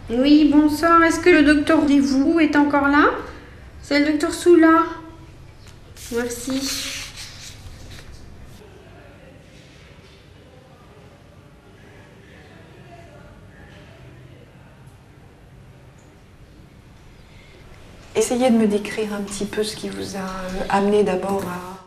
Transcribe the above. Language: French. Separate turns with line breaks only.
Oui, bonsoir. Est-ce que le docteur Rendez-vous est encore là? C'est le docteur Soula. Merci.
Essayez de me décrire un petit peu ce qui vous a amené d'abord à